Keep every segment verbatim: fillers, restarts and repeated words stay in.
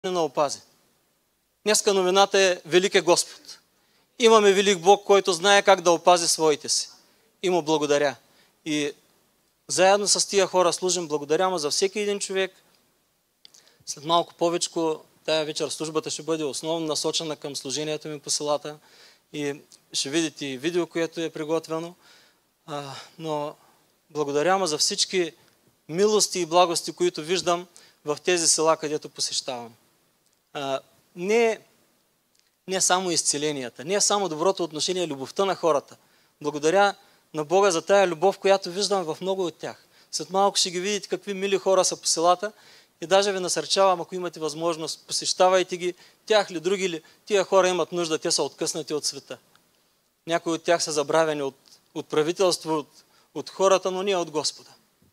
на опази. Днеска новината е велик е Господ. Имаме велик Бог, който знае как да опази своите си. И му благодаря. И заедно с тия хора служим. Благодаря му за всеки един човек. След малко повечко, тая вечер службата ще бъде основно насочена към служението ми по селата. И ще видите и видео, което е приготвено. А, но благодаря му за всички милости и благости, които виждам в тези села, където посещавам. А, не, не само изцеленията, не само доброто отношение, любовта на хората. Благодаря на Бога за тая любов, която виждам в много от тях. След малко ще ги видите какви мили хора са по селата и даже ви насърчавам, ако имате възможност, посещавайте ги, тях ли, други ли, тия хора имат нужда, те са откъснати от света. Някои от тях са забравени от, от правителство, от, от хората, но ние от Господа.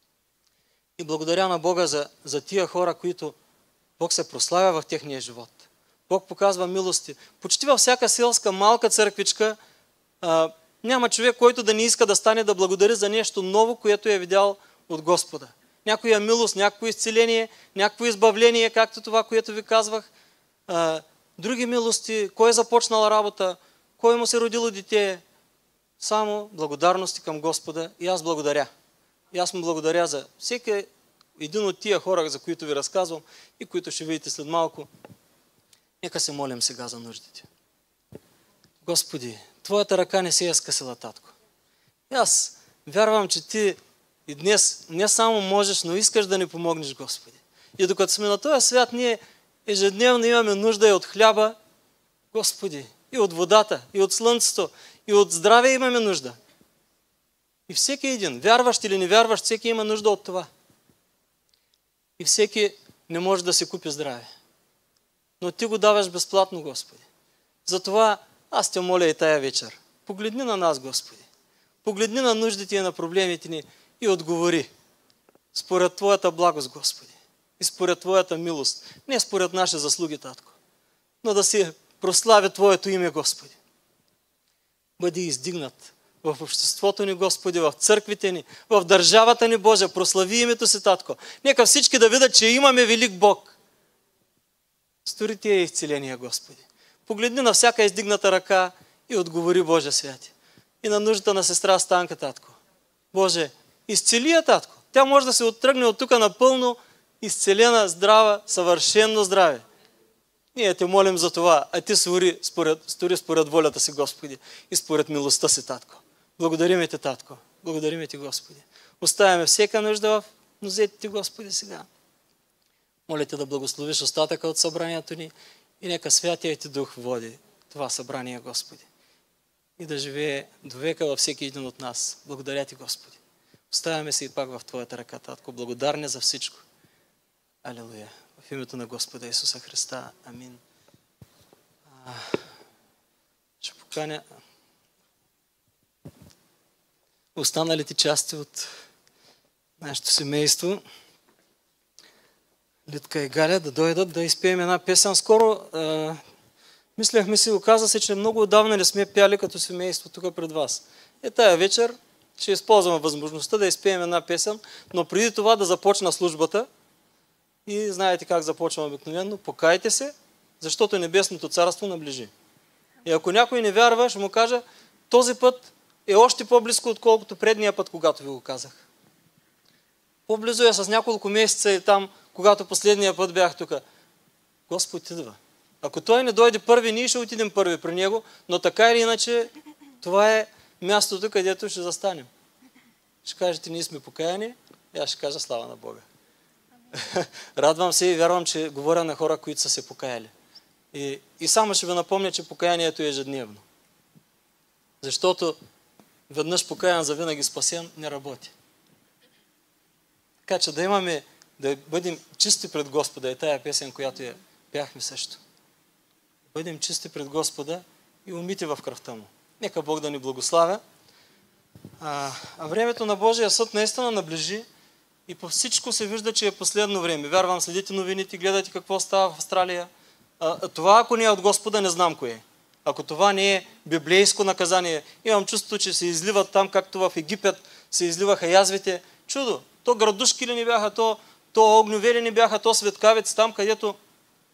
И благодаря на Бога за, за тия хора, които Бог се прославя в техния живот. Бог показва милости. Почти във всяка селска малка църквичка а, няма човек, който да не иска да стане да благодари за нещо ново, което е видял от Господа. Някоя милост, някакво изцеление, някакво избавление, както това, което ви казвах. А, други милости, кой е започнал работа, кой му се родило дете. Само благодарности към Господа и аз благодаря. И аз му благодаря за всеки един от тия хора, за които ви разказвам и които ще видите след малко. Нека се молим сега за нуждите. Господи, Твоята ръка не се е скъсила, татко. И аз вярвам, че Ти и днес не само можеш, но искаш да ни помогнеш, Господи. И докато сме на този свят, ние ежедневно имаме нужда и от хляба, Господи, и от водата, и от слънцето, и от здраве имаме нужда. И всеки един, вярващ или невярващ, всеки има нужда от това. И всеки не може да си купи здраве. Но Ти го даваш безплатно, Господи. Затова аз Те моля и тая вечер. Погледни на нас, Господи. Погледни на нуждите и на проблемите ни и отговори. Според Твоята благост, Господи. И според Твоята милост. Не според наши заслуги, татко. Но да се прослави Твоето име, Господи. Бъди издигнат в обществото ни, Господи, в църквите ни, в държавата ни, Божия. Прослави името си, татко. Нека всички да видят, че имаме велик Бог. Стори тия изцеления, Господи. Погледни на всяка издигната ръка и отговори, Боже святи. И на нуждата на сестра Станка, татко. Боже, изцели я, татко. Тя може да се оттръгне от тук напълно изцелена, здрава, съвършено здраве. Ние Те молим за това, а Ти стори според, стори според волята си, Господи, и според милостта си, татко. Благодариме Те, татко. Благодариме Ти, Господи. Оставяме всяка нужда в нозете Ти, Господи, сега. Моля Те да благословиш остатъка от събранието ни и нека Святия Ти Дух води това събрание, Господи. И да живее до века във всеки един от нас. Благодаря Ти, Господи. Оставяме се и пак в Твоята ръка, татко. Благодарни за всичко. Алелуя. В името на Господа Исуса Христа. Амин. А, ще поканя останалите части от нашето семейство, Литка и Галя, да дойдат да изпеем една песен. Скоро а, мислехме си, оказа се, че много отдавна не сме пяли като семейство тук пред вас. И тая вечер ще използваме възможността да изпеем една песен, но преди това да започна службата. И знаете как започвам обикновено. Покайте се, защото Небесното царство наближи. И ако някой не вярва, ще му кажа, този път е още по-близко, отколкото предния път, когато ви го казах. По-близо е с няколко месеца и там, когато последния път бях тук. Господ идва. Ако Той не дойде първи, ние ще отидем първи при Него, но така или иначе, това е мястото, където ще застанем. Ще кажете, ние сме покаяни, и аз ще кажа слава на Бога. Радвам се и вярвам, че говоря на хора, които са се покаяли. И, и само ще ви напомня, че покаянието е ежедневно. Защото веднъж покаян, завинаги спасен, не работи. Така че да имаме, да бъдем чисти пред Господа, е тая песен, която я пяхме също. Бъдем чисти пред Господа и умити в кръвта Му. Нека Бог да ни благославя. А, а времето на Божия съд наистина наближи. И по всичко се вижда, че е последно време. Вярвам, следите новините, гледате какво става в Австралия. А, това, ако не е от Господа, не знам кое е. Ако това не е библейско наказание, имам чувството, че се изливат там, както в Египет се изливаха язвите. Чудо! То градушки ли не бяха, то, то огневе ли не бяха, то светкавици там, където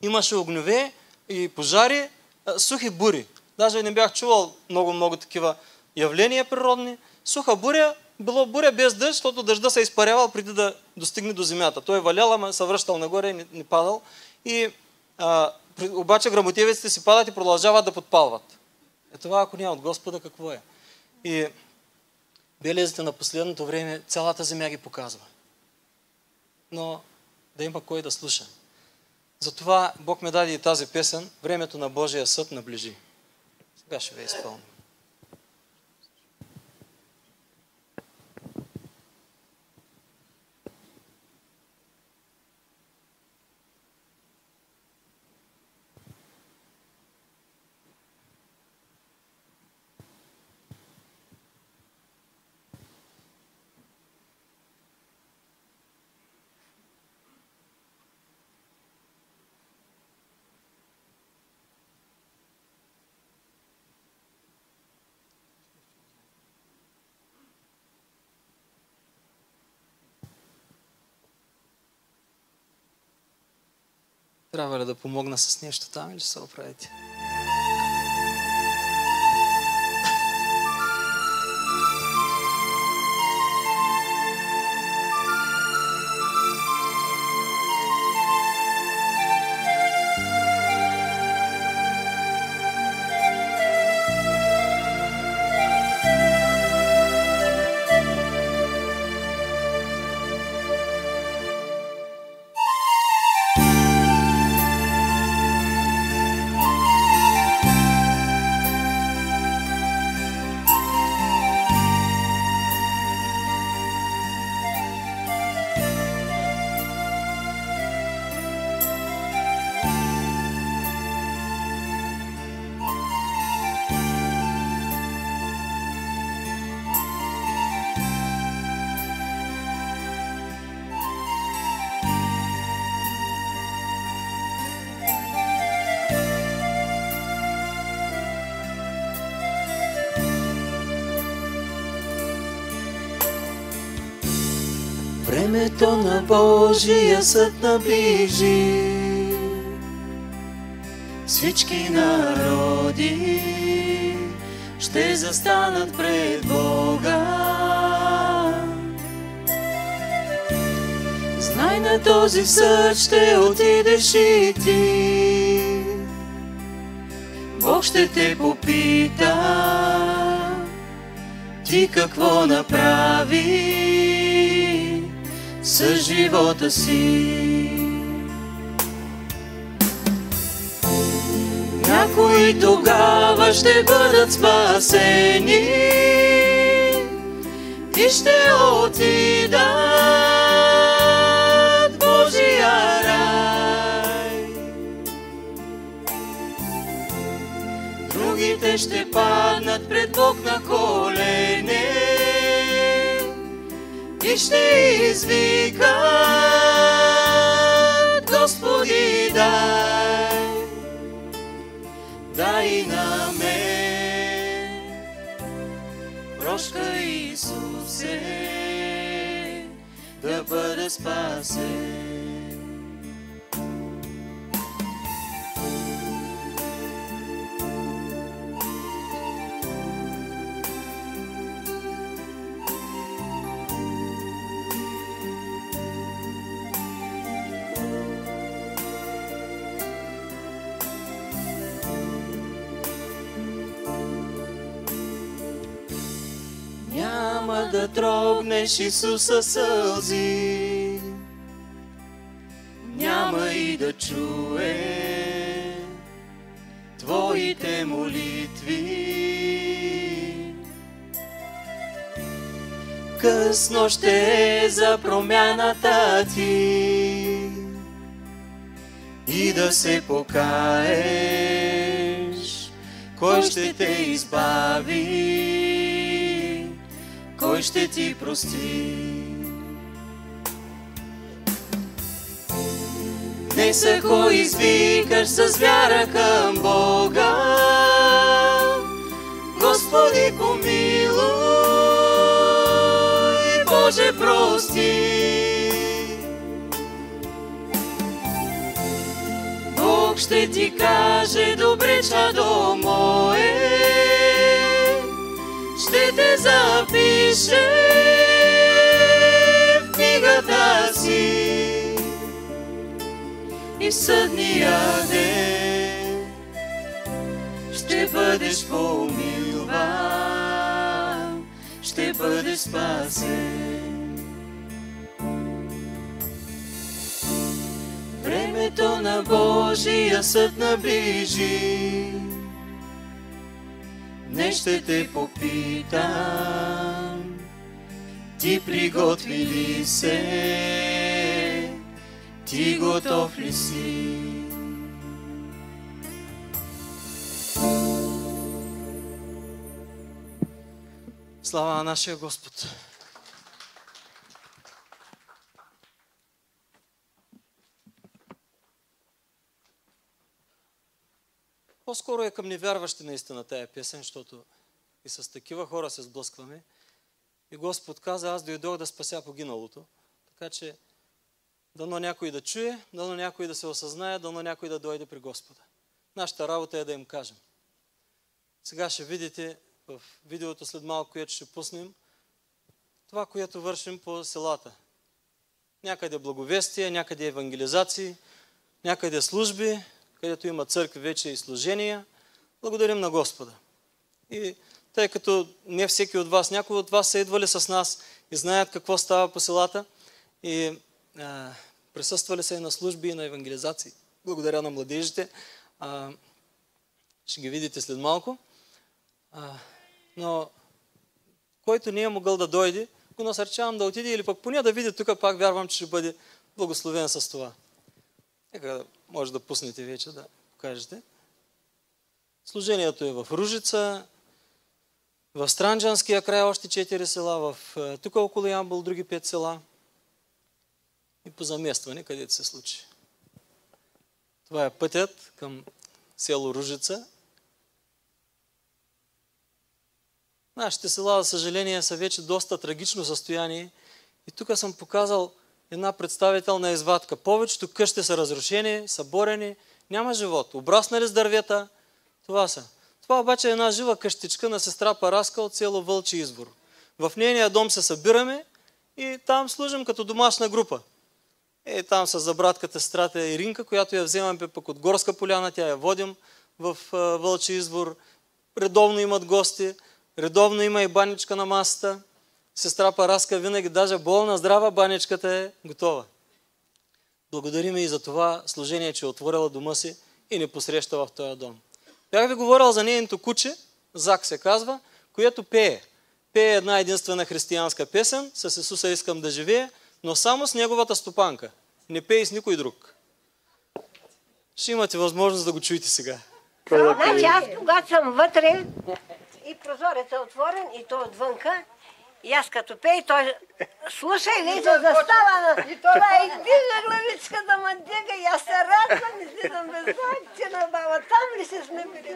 Имаше огневе и пожари, сухи бури. Даже не бях чувал много-много такива явления природни. Суха буря, било буря без дъжд, защото дъжда се изпарявал преди да достигне до земята. Той е валял, ама се връщал нагоре и не, не падал. И, а, обаче грамотевиците си падат и продължават да подпалват. Е това, ако няма от Господа, какво е? И белезите на последното време цялата земя ги показва. Но да има кой да слуша. Затова Бог ме даде и тази песен. Времето на Божия съд наближи. Сега ще ви изпълня. Трябва ли да помогна с нещо там или ще се оправите? Времето на Божия съд наближи. Всички народи ще застанат пред Бога. Знай, на този съд ще отидеш и ти. Бог ще те попита, ти какво направи с живота си. Някои тогава ще бъдат спасени и ще отидат в Божия рай. Другите ще паднат пред Бог на колене и ще извикат: Господи, дай, дай и на мен прошка, Исусе, да бъда спасен. Няма да трогнеш Исуса сълзи, няма и да чуе твоите молитви. Късно ще е за промяната ти и да се покаеш. Кой ще те избави? Кой ще ти прости? Днес ако извикаш с вяра към Бога: Господи, помилуй, Боже, прости. Бог ще ти каже: добре, чадо мое, ще те запише в книгата си и в съдния ден ще бъдеш помилван, ще бъдеш спасен. Времето на Божия съд наближи. Днес ще те попитам: ти приготви ли се? Ти готов ли си? Слава на нашия Господ! По-скоро е към невярващи наистина тая песен, защото и с такива хора се сблъскваме. И Господ каза: аз дойдох да спася погиналото. Така че дано някой да чуе, дано някой да се осъзнае, дано някой да дойде при Господа. Нашата работа е да им кажем. Сега ще видите в видеото след малко, което ще пуснем, това, което вършим по селата. Някъде благовестие, някъде евангелизации, някъде служби, където има църкви вече и служения. Благодарим на Господа. И тъй като не всеки от вас, някои от вас са идвали с нас и знаят какво става по селата и а, присъствали са и на служби и на евангелизации. Благодаря на младежите. А, ще ги видите след малко. А, но който не е могъл да дойде, го насърчавам да отиде или пък поне да види тук, пак вярвам, че ще бъде благословен с това. Нека може да пуснете вече да покажете. Служението е в Ружица, в Странджанския край още четири села, в, тук около Ямбол други пет села и по заместване, където се случи. Това е пътят към село Ружица. Нашите села, за съжаление, са вече доста трагично състояние и тук съм показал една представителна извадка. Повечето къщи са разрушени, съборени, няма живот. Обраснали с дървета, това са. Това обаче е една жива къщичка на сестра Параска от село Вълчи извор. В нейния дом се събираме и там служим като домашна група. Е, там са за братката сестрата Иринка, която я вземаме пък от Горска поляна, тя я водим в Вълчи извор. Редовно имат гости, редовно има и баничка на масата. Сестра Параска винаги, даже болна, здрава, баничката е готова. Благодарим и за това служение, че е отворила дома си и ни посреща в този дом. Бях ви говорил за нейното куче, Зак се казва, което пее. Пее една единствена християнска песен, с Исуса искам да живее, но само с неговата стопанка. Не пее с никой друг. Ще имате възможност да го чуете сега. Значи аз, когато съм вътре и прозорец е отворен и то отвънка, и аз като пей, той слуша и вече застава на това и дига главичка да ме дега и аз се радвам и слизам без знак, на баба, там ли се сме били?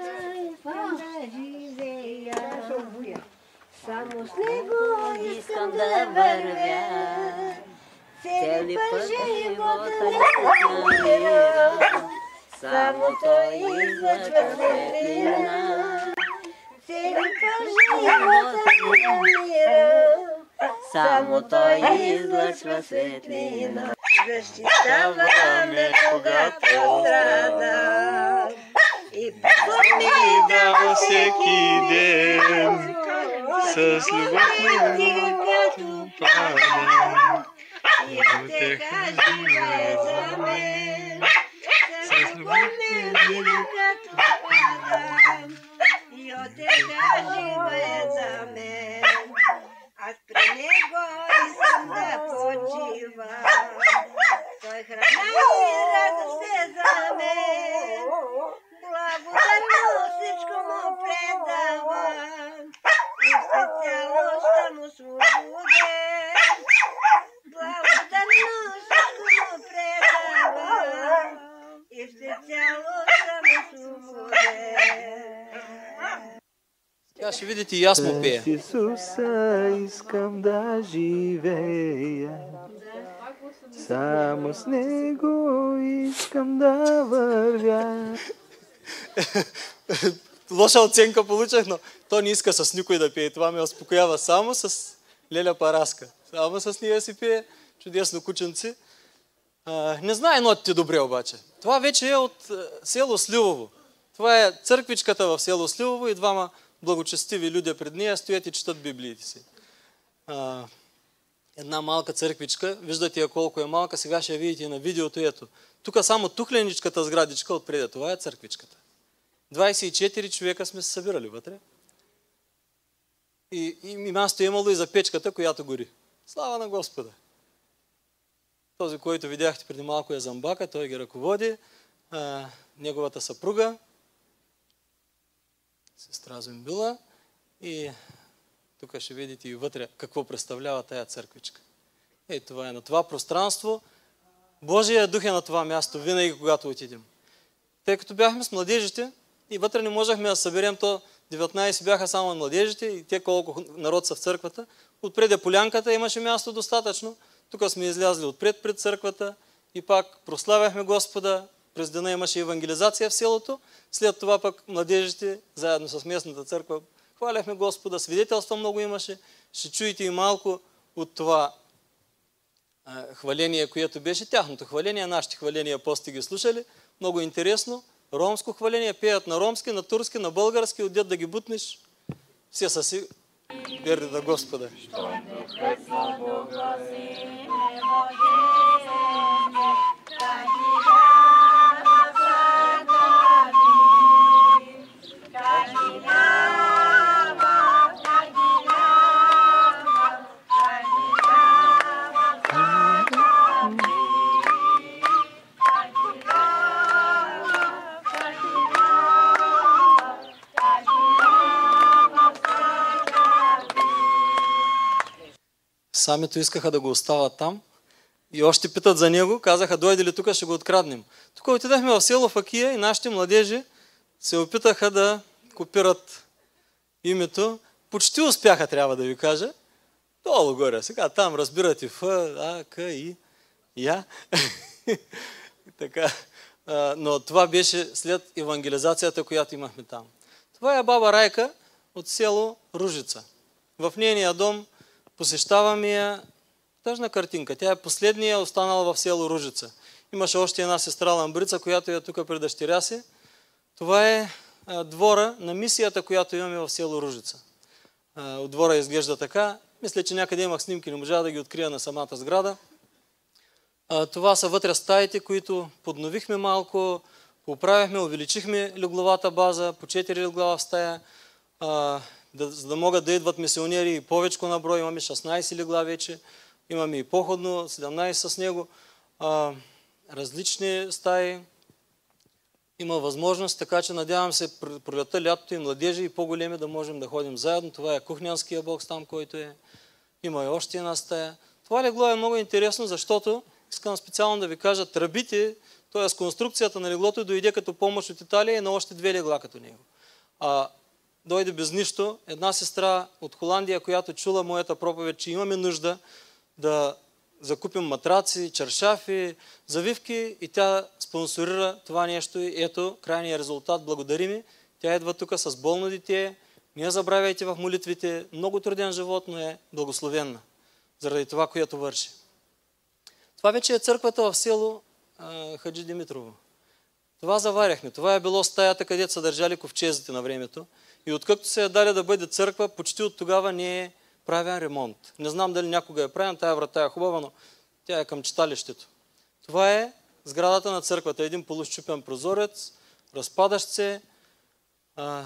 Само с него искам да вървя, цели път живота не намира, само той излъчва светлина. Цели път живота не намира, само той излъчва светлина. Защитава ме, когато страда, и помидава всеки ден, с любов ми като пада, и отеха жива е за мен. С любов ми като пада, и отеха жива е за мен. Аз при него искам да почивам, той храна и радост е за мен. Благодарно всичко му предавам и в цялостта му свободен. Благодарно всичко му предавам и в цялостта му свободен. Сега ще видите и аз му пея. С Исуса искам да живея, само с Него искам да вървя. лоша оценка получих, но то не иска с никой да пее. Това ме успокоява само с Леля Параска. Само с нея си пее, чудесно кученци. А, не знае нотите добре обаче. Това вече е от село Сливово. Това е църквичката в село Сливово и двама благочестиви люди пред нея стоят и четат библиите си. А, една малка църквичка, виждате я колко е малка, сега ще я видите на видеото. Ето. Тук само тухленичката сградичка отпреде, това е църквичката. двайсет и четири човека сме се събирали вътре. И, и място е имало и за печката, която гори. Слава на Господа! Този, който видяхте преди малко е Замбака, той ги ръководи. А, неговата съпруга, сестра Зумбила. И тук ще видите и вътре какво представлява тая църквичка. Ей, това е на това пространство. Божия дух е на това място, винаги когато отидем. Тъй като бяхме с младежите и вътре не можехме да съберем, то деветнайсет бяха само младежите и те колко народ са в църквата. Отпред полянката имаше място достатъчно. Тук сме излязли отпред пред църквата и пак прославяхме Господа. През дена имаше евангелизация в селото. След това пък младежите, заедно с местната църква, хваляхме Господа. Свидетелства много имаше. Ще чуете и малко от това а, хваление, което беше тяхното хваление. Нашите хваления после ги слушали. Много интересно. Ромско хваление. Пеят на ромски, на турски, на български. Отдет да ги бутнеш. Все са си верни на Господа. Самито искаха да го оставят там и още питат за него, казаха, дойде ли тук, ще го откраднем. Тук отидахме в село Факия и нашите младежи се опитаха да копират името. Почти успяха, трябва да ви кажа. Долу горе. Сега там разбирате Ф, А, К, И, Я. Така. Но това беше след евангелизацията, която имахме там. Това е баба Райка от село Ружица. В нейния дом посещаваме я, тъжна картинка. Тя е последния останала в село Ружица. Имаше още една сестра Ламбрица, която е тук пред дъщеря си. Това е а, двора на мисията, която имаме в село Ружица. А, от двора изглежда така. Мисля, че някъде имах снимки, не можа да ги открия на самата сграда. А, това са вътре стаите, които подновихме малко, поправихме, увеличихме легловата база, по четири легла в стая, а, да, за да могат да идват мисионери и повечко на брой. Имаме шестнайсет легла вече, имаме и походно, седемнайсет с него, а, различни стаи. Има възможност, така че надявам се пролета, лятото и младежи и по-големи да можем да ходим заедно. Това е кухнянския бокс там, който е. Има и още една стая. Това легло е много интересно, защото искам специално да ви кажа, тръбите, т.е. конструкцията на леглото дойде като помощ от Италия и на още две легла като него. А, дойде без нищо. Една сестра от Холандия, която чула моята проповед, че имаме нужда да закупим матраци, чаршафи, завивки и тя спонсорира това нещо и ето крайния резултат. Благодарим ми. Тя идва тук с болно дете. Не я забравяйте в молитвите. Много труден живот, но е благословенна заради това, което върши. Това вече е църквата в село а, Хаджи Димитрово. Това заваряхме. Това е било стаята, където са държали ковчезите на времето. И откакто се е дали да бъде църква, почти от тогава не е правен ремонт. Не знам дали някога е правен, тая врата е хубава, но тя е към читалището. Това е сградата на църквата. Един полусчупен прозорец, разпадащ се, а,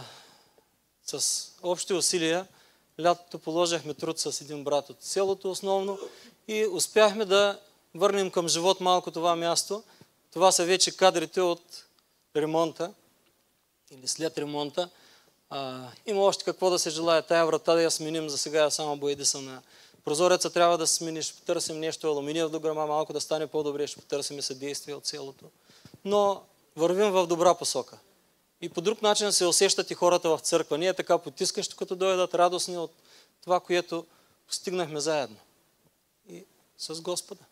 с общи усилия. Лятото положихме труд с един брат от селото основно и успяхме да върнем към живот малко това място. Това са вече кадрите от ремонта или след ремонта. А, има още какво да се желая. Тая врата да я сменим, за сега я само боядиса на прозореца. Трябва да смениш, ще потърсим нещо алуминиев дограма, малко да стане по-добре, ще потърсим съдействие от селото. Но вървим в добра посока. И по друг начин се усещат и хората в църква. Ние така потискащо, като дойдат радостни от това, което постигнахме заедно. И с Господа.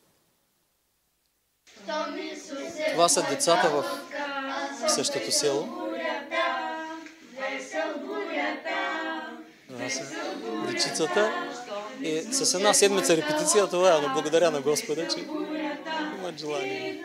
Това са децата в същото село. са дечицата. И с една седмица репетиция това е, но благодаря на Господа, че имат желание.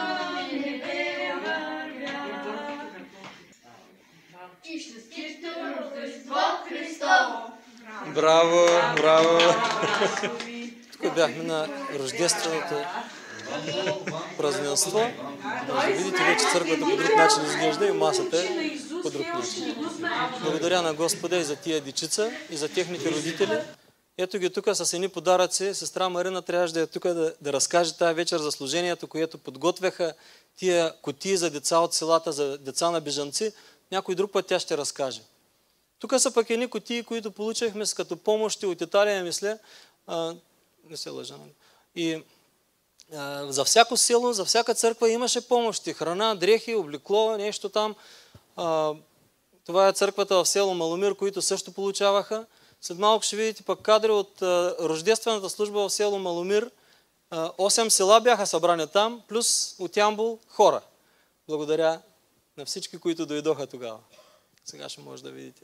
Браво, браво! Тук бяхме на рождественото празненство. Може да видите, вече църквата по друг начин изглежда и масата е по друг начин. Благодаря на Господа и за тия дечица, и за техните родители. Ето ги тук с едни подаръци. Сестра Марина трябваше да е тук да, да разкаже тази вечер за служението, което подготвяха тия кутии за деца от селата, за деца на бежанци. Някой друг път тя ще разкаже. Тук са пък едни кутии, които получихме като помощи от Италия, мисля. А, не се лъжа. И а, за всяко село, за всяка църква имаше помощи. Храна, дрехи, облекло, нещо там. А, това е църквата в село Маломир, които също получаваха. След малко ще видите пък кадри от а, рождествената служба в село Маломир. А, осем села бяха събрани там, плюс от Ямбол хора. Благодаря на всички, които дойдоха тогава. Сега ще може да видите.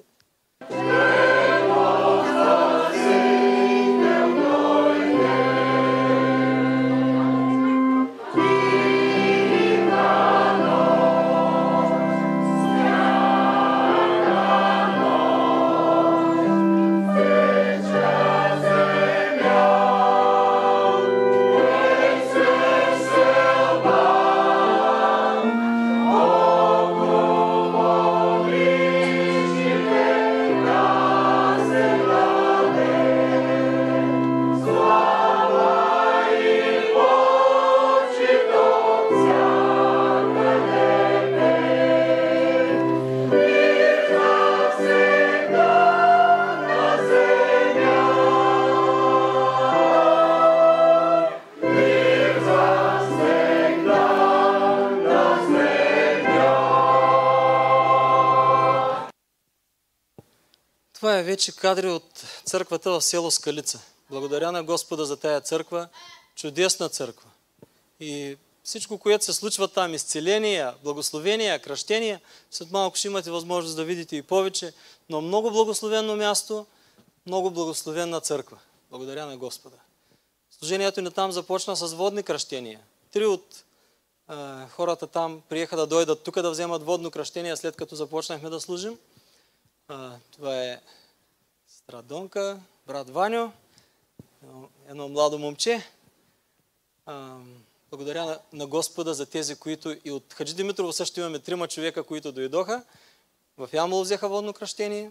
Това е вече кадри от църквата в село Скалица. Благодаря на Господа за тая църква. Чудесна църква. И всичко, което се случва там, изцеления, благословения, кръщения, след малко ще имате възможност да видите и повече, но много благословено място, много благословена църква. Благодаря на Господа. Служението ни там започна с водни кръщения. Три от е, хората там приеха да дойдат тук да вземат водно кръщение, след като започнахме да служим. А, това е сестра Донка, брат Ваньо, едно, едно младо момче. А, благодаря на, на Господа за тези, които и от Хаджи Димитрово също имаме трима човека, които дойдоха. В Ямбол взеха водно кръщение.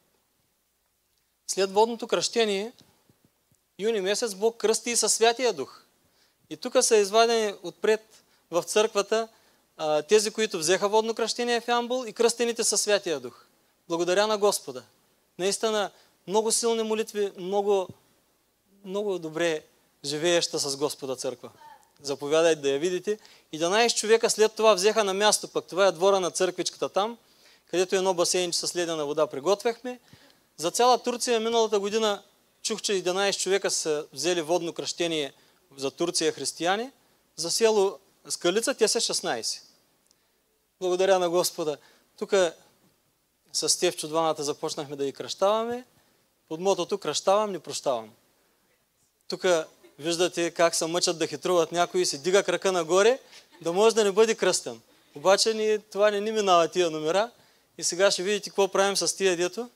След водното кръщение, юни месец, Бог кръсти и със Святия Дух. И тук са извадени отпред в църквата а, тези, които взеха водно кръщение в Ямбол и кръстените със Святия Дух. Благодаря на Господа. Наистина много силни молитви, много, много добре живееща с Господа църква. Заповядайте да я видите. единайсет човека след това взеха на място, пък това е двора на църквичката там, където едно басейнче с ледена вода приготвяхме. За цяла Турция миналата година чух, че единайсет човека са взели водно кръщение за Турция християни. За село Скалица те са шестнайсет. Благодаря на Господа. Тук с Стефчо двамата започнахме да ги кръщаваме. Под мотото кръщавам, не прощавам. Тук виждате как се мъчат да хитруват някои и се дига крака нагоре, да може да не бъде кръстен. Обаче ни, това не ни минава тия номера. И сега ще видите какво правим с тия дето.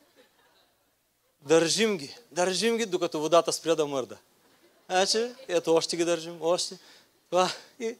Държим ги. Държим ги, докато водата спря да мърда. Значи, ето още ги държим, още. Това и...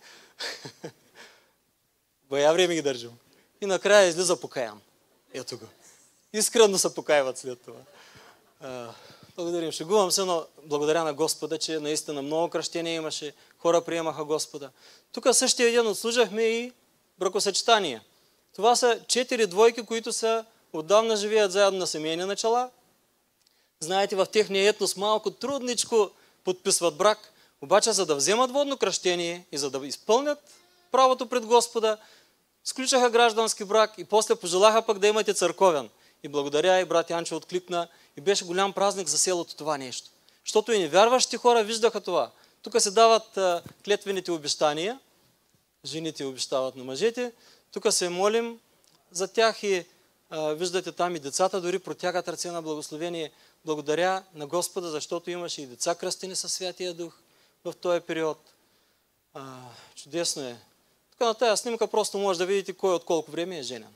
Бая време ги държим. И накрая излиза покаян. Ето го. Искрено се покаяват след това. Благодарим. Шегувам се, но благодаря на Господа, че наистина много кръщения имаше. Хора приемаха Господа. Тук същия ден отслужахме и бракосъчетания. Това са четири двойки, които са отдавна живеят заедно на семейни начала. Знаете, в техния етнос малко трудничко подписват брак, обаче за да вземат водно кръщение и за да изпълнят правото пред Господа, сключаха граждански брак и после пожелаха пък да имате църковен. И благодаря, и брат Янчо откликна, и беше голям празник за селото това нещо. Защото и невярващи хора виждаха това. Тук се дават а, клетвените обещания, жените обещават на мъжете, тук се молим за тях и А, виждате там и децата дори протягат ръце на благословение. Благодаря на Господа, защото имаше и деца кръстени със Святия Дух в този период. А, чудесно е. Тук на тази снимка просто може да видите кой от колко време е женен.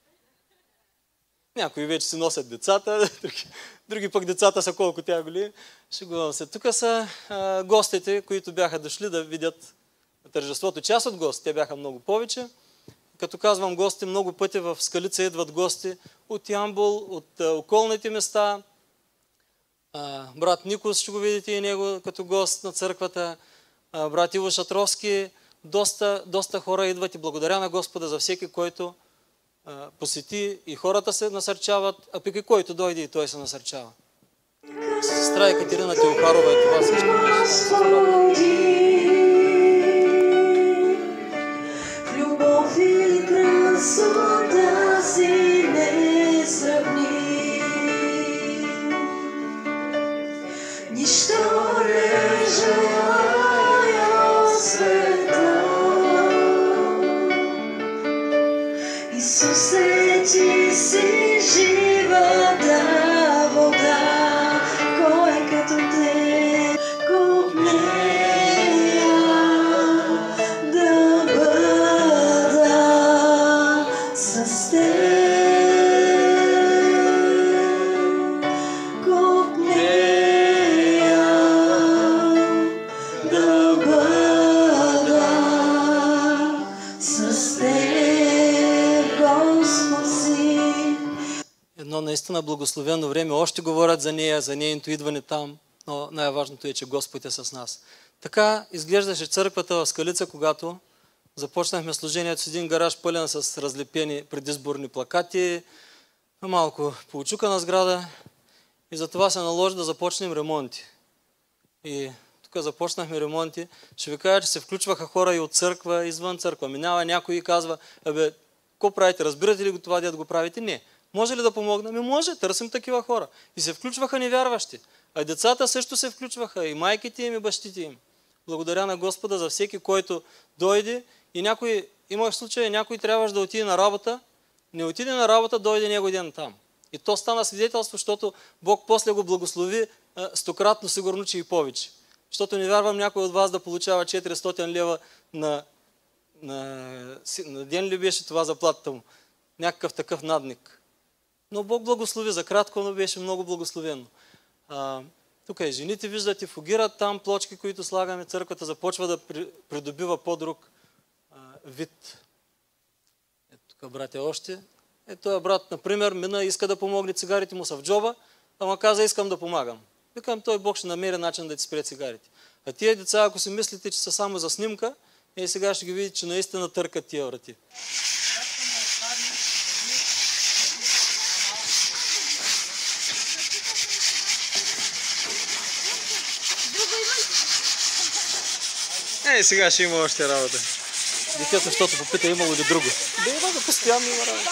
Някои вече си носят децата, други, други пък децата са колко тя голи. Шегувам се. Тук са а, гостите, които бяха дошли да видят тържеството. Част от гости, те бяха много повече. Като казвам гости, много пъти в Скалица идват гости от Ямбол, от а, околните места. А, брат Никос, ще го видите и него като гост на църквата. А, брат Иво Шатровски. Доста, доста хора идват и благодаря на Господа за всеки, който а, посети, и хората се насърчават, а пък и който дойде и той се насърчава. Сестра Екатерина Теохарова е това също. Любов и красота си не сравни. Нищо не желая в света. Исусе, ти си живата вода, кой като те купнея да бъда с теб. Купнея да бъда с теб, Господ си. Едно наистина благословено време. Още говорят за нея, за нейното идване там, но най-важното е, че Господ е с нас. Така изглеждаше църквата в Скалица, когато започнахме служението с един гараж пълен с разлепени предизборни плакати, малко поучукана сграда, и затова се наложи да започнем ремонти. И тук започнахме ремонти. Ще ви кажа, че се включваха хора и от църква, извън църква. Минава някой и казва: абе, какво правите? Разбирате ли го това, дето го правите? Не. Може ли да помогна? Ми може, търсим такива хора. И се включваха невярващи. А децата също се включваха, и майките им, и бащите им. Благодаря на Господа за всеки, който дойде. И някой, имах случай, някой трябваше да отиде на работа, не отиде на работа, дойде него ден там. И то стана свидетелство, защото Бог после го благослови а, стократно, сигурно, че и повече. Защото не вярвам някой от вас да получава четиристотин лева на, на, на ден ли беше това заплатата му. Някакъв такъв надник. Но Бог благослови за кратко, но беше много благословено. А, тук и жените, виждате, фугират там плочки, които слагаме. Църквата започва да придобива по-друг а, вид. Ето тук, брат, е още. Ето този брат, например, мина, иска да помогне, цигарите му са в джоба, ама каза: искам да помагам. Викам: той Бог ще намери начин да ти спре цигарите. А тия деца, ако си мислите, че са само за снимка, и сега ще ги видите, че наистина търкат тия врати. Ей, сега ще има още работа. Детето, защото попита имало ли друго. Да има, да постоянно има работа.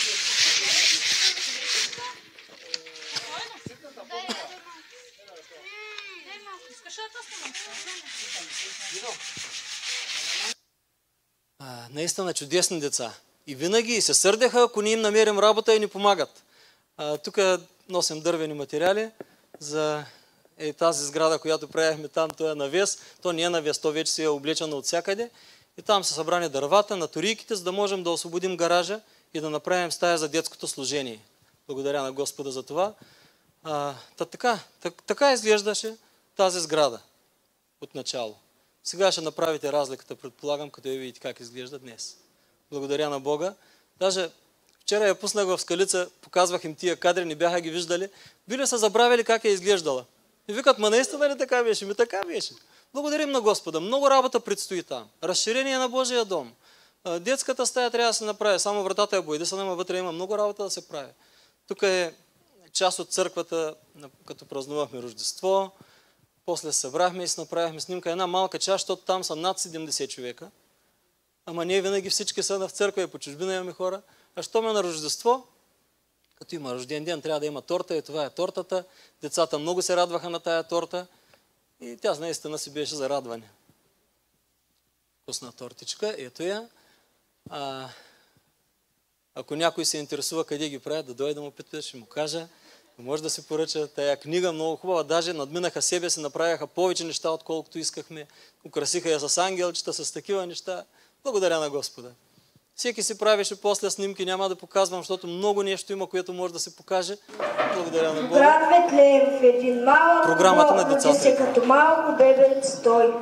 А, наистина чудесни деца. И винаги се сърдеха, ако не им намерим работа и ни помагат. А, тук носим дървени материали за е, тази сграда, която правихме там. То е навес. То не е навес, то вече си е облечено от всякъде. И там са събрани дървата на торийките, за да можем да освободим гаража и да направим стая за детското служение. Благодаря на Господа за това. А, та, така, так, така изглеждаше тази сграда от начало. Сега ще направите разликата, предполагам, като я видите как изглежда днес. Благодаря на Бога. Даже вчера я пуснах в Скалица, показвах им тия кадри, не бяха ги виждали. Били са забравили как е изглеждала. И викат: ма наистина ли така беше? Ми така беше. Благодарим на Господа. Много работа предстои там. Разширение на Божия дом. Детската стая трябва да се направи. Само вратата е боядисана, но вътре има много работа да се прави. Тук е част от църквата, като празнувахме Рождество. После се събрахме и си направихме снимка. Една малка част, защото там са над седемдесет човека. Ама не винаги всички са в църква, и по чужбина имаме хора. А що ме на Рождество, като има рожден ден, трябва да има торта, и това е тортата. Децата много се радваха на тая торта и тя наистина си беше за радване. Вкусна тортичка, ето я. А, Ако някой се интересува къде ги правят, да дойде да му пита, ще му кажа. Може да се поръча тая книга, много хубава. Даже надминаха себе си, направяха повече неща, отколкото искахме. Украсиха я с ангелчета, с такива неща. Благодаря на Господа. Всеки си правеше после снимки, няма да показвам, защото много нещо има, което може да се покаже. Благодаря на Бога. Град Бетлеем в един малък Програмата на децата. се като малко бебенец той.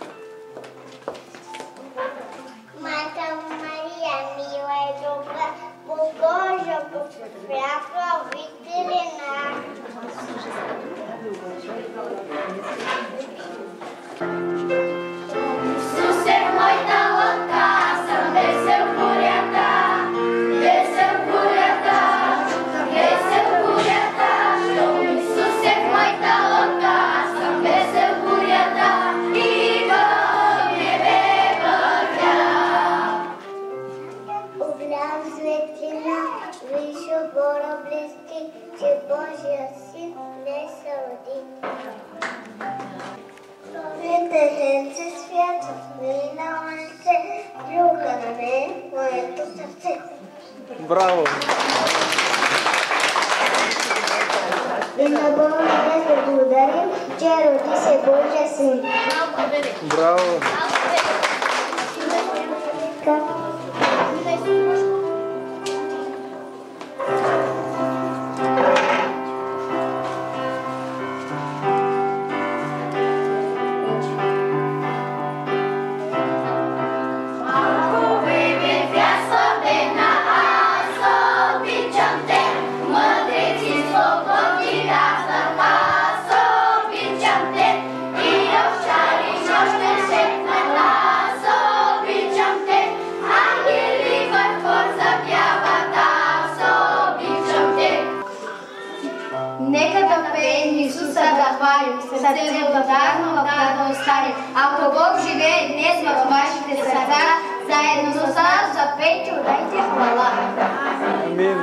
Майка Мария, мила и добра, Богожа, Богославна, Вителина. Исусе, моята лодка, съм весел бурята, весел бурята, весел бурята. Исусе, моята лодка, съм весел бурята и в небе вървя. Облям светлина, виж обора блести, че Божия син не съди. Ветеренце свят, мина още, друга на мен, моето сърце. Браво! И на Бога да благодарим, че роди се Божия син. Браво! Сърце благодарно да остане. Ако Бог живее днес в вашите сърца, заедно с нас запейте, дайте хвала. Амин.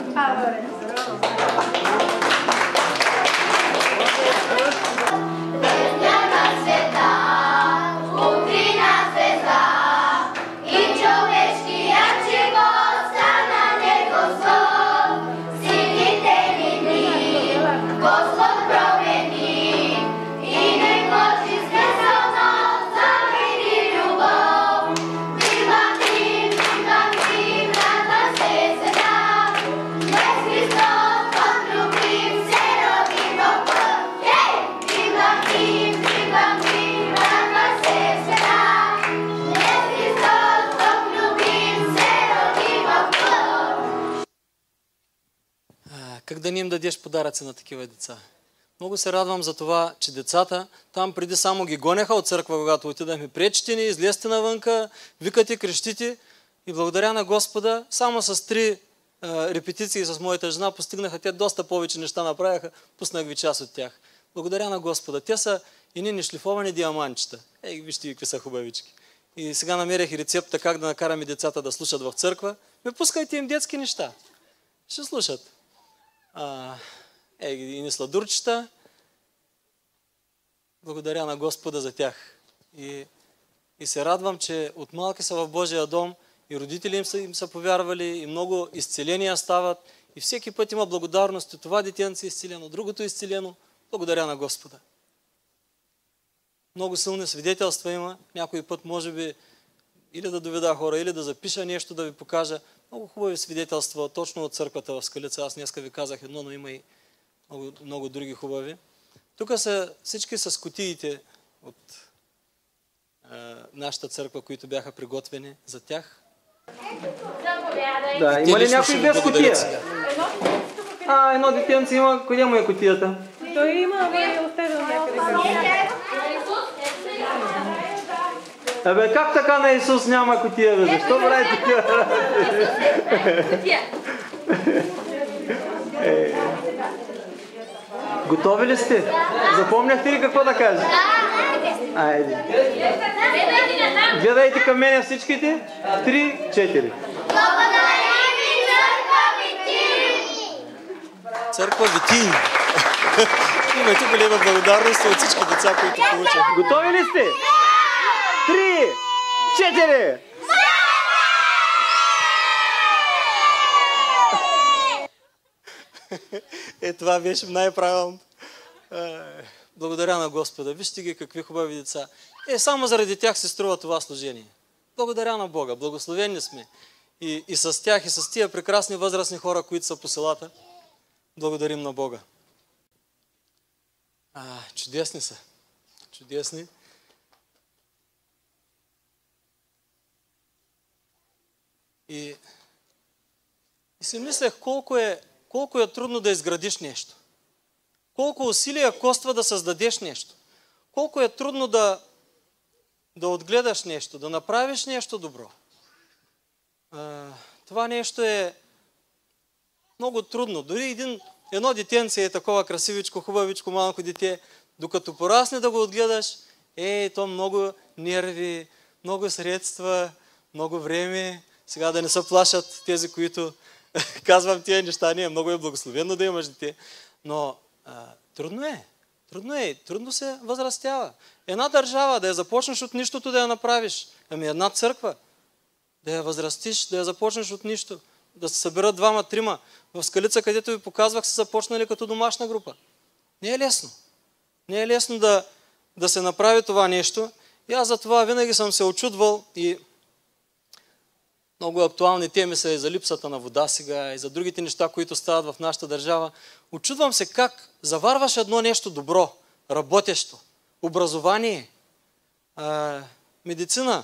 Как да не им дадеш подаръци на такива деца? Много се радвам за това, че децата там преди само ги гонеха от църква, когато отидахме. Пречете ни, излезте навънка, викате, крещите. И благодаря на Господа, само с три а, репетиции с моята жена постигнаха. Те доста повече неща направяха. Пуснах ви част от тях. Благодаря на Господа. Те са едни нешлифовани диамантчета. Ей, вижте какви са хубавички. И сега намерих и рецепта как да накараме децата да слушат в църква. Ме пускайте им детски неща. Ще слушат. А, е, и не сладурчета. Благодаря на Господа за тях. И, и се радвам, че от малки са в Божия дом и родители им са, им са повярвали и много изцеления стават. И всеки път има благодарност. Това детенце е изцелено, другото е изцелено. Благодаря на Господа. Много силни свидетелства има. Някой път може би или да доведа хора, или да запиша нещо, да ви покажа. Много хубави свидетелства, точно от църквата в Скалица. Аз днеска ви казах едно, но има и много, много други хубави. Тук са всички с кутиите от е, нашата църква, които бяха приготвени за тях. Да, има ли някой без кутия? А, едно детенце има. Къде му е кутията? Той има, но е оставил някъде. Абе, как така на Исус няма кутия, бе? Защо прави такива работи? Е. Готови ли сте? Запомняхте ли какво да кажете? Айде. Гледайте към мене всичките. Три, четири. Църква Витин. Имайте голема благодарност от всички деца, които получат. Готови ли сте? Три, четири. Е, това беше най-правилно. Благодаря на Господа. Вижте ги какви хубави деца. Е, само заради тях се струва това служение. Благодаря на Бога. Благословени сме. И, и с тях, и с тия прекрасни възрастни хора, които са по селата. Благодарим на Бога. А, чудесни са. Чудесни. И, и си мислех колко е, колко е трудно да изградиш нещо. Колко усилия коства да създадеш нещо. Колко е трудно да, да отгледаш нещо, да направиш нещо добро. А, това нещо е много трудно. Дори един, едно детенце е такова красивичко, хубавичко, малко дете, докато порасне да го отгледаш, е, то много нерви, много средства, много време. Сега да не се плашат тези, които казвам тия неща, не е много е благословено да имаш дете. Но а, трудно е. Трудно е. Трудно се възрастява. Една държава, да я започнеш от нищото да я направиш. Ами една църква, да я възрастиш, да я започнеш от нищо. Да се съберат двама, трима. В Скалица, където ви показвах, са започнали като домашна група. Не е лесно. Не е лесно да, да се направи това нещо. И аз за това винаги съм се очудвал и много актуални теми са и за липсата на вода сега, и за другите неща, които стават в нашата държава. Очудвам се как заварваш едно нещо добро, работещо, образование, а, медицина.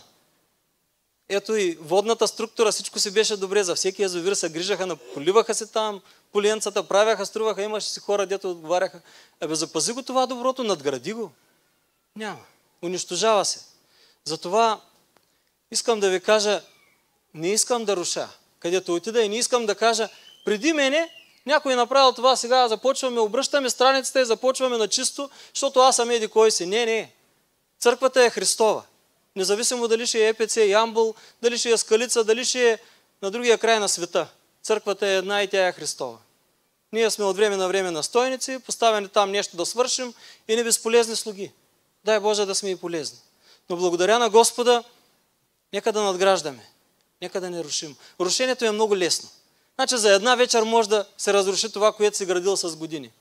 Ето и водната структура, всичко си беше добре, за всеки язовир се грижаха, поливаха се там, поленцата, правяха, струваха, имаше си хора, дето отговаряха. Абе, запази го това доброто, надгради го. Няма. Унищожава се. Затова искам да ви кажа, не искам да руша, където отида и не искам да кажа, преди мене някой направил това, сега започваме, обръщаме страницата и започваме на чисто, защото аз съм еди кой си. Не, не. Църквата е Христова. Независимо дали ще е ЕПЦ, Ямбол, дали ще е Скалица, дали ще е на другия край на света. Църквата е една и тя е Христова. Ние сме от време на време настойници, поставени там нещо да свършим и не безполезни слуги. Дай Боже да сме и полезни. Но благодаря на Господа, нека да надграждаме. Нека да не рушим. Рушението е много лесно. Значи за една вечер може да се разруши това, което си градил с години.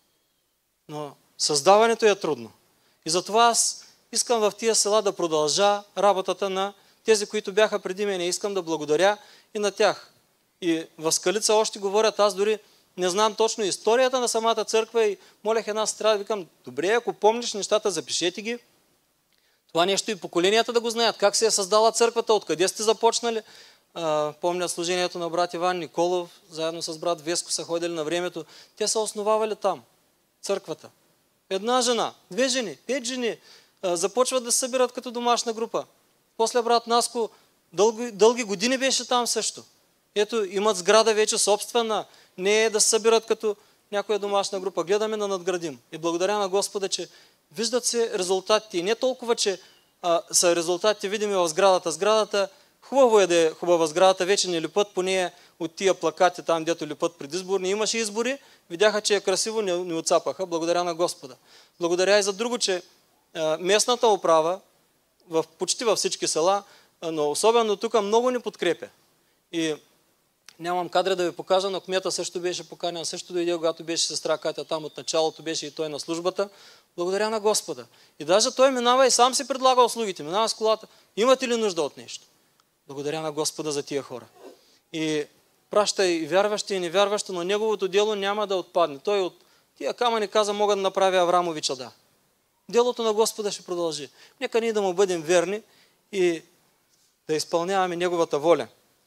Но създаването е трудно. И затова аз искам в тия села да продължа работата на тези, които бяха преди мене. Искам да благодаря и на тях. И в Скалица още говорят, аз дори не знам точно историята на самата църква и молех една сестра да викам, добре, ако помниш нещата, запишете ги. Това нещо и поколенията да го знаят. Как се е създала църквата, откъде сте започнали. А, помня служението на брат Иван Николов, заедно с брат Веско са ходили на времето. Те са основавали там църквата. Една жена, две жени, пет жени а, започват да се събират като домашна група. После брат Наско дълги, дълги години беше там също. Ето, имат сграда вече собствена. Не е да се събират като някоя домашна група. Гледаме да надградим. И благодаря на Господа, че виждат се резултатите. И не толкова, че а, са резултатите видими в сградата. Сградата, хубаво е да е хубава сградата, вече не липат по нея от тия плакати там, дето липат предизборни. Имаше избори, видяха, че е красиво, не, не отцапаха. Благодаря на Господа. Благодаря и за друго, че а, местната управа, в, почти във всички села, а, но особено тук много ни подкрепя. И нямам кадри да ви покажа, но кмета също беше поканен, също дойде, когато беше сестра Катя там от началото, беше и той на службата. Благодаря на Господа. И даже той минава и сам си предлага услугите, минава с колата. Имате ли нужда от нещо? Благодаря на Господа за тия хора. И праща и вярващи, и невярващи, но неговото дело няма да отпадне. Той от тия камъни каза, мога да направя Аврамовича, да. Делото на Господа ще продължи. Нека ние да му бъдем верни и да изпълняваме неговата воля.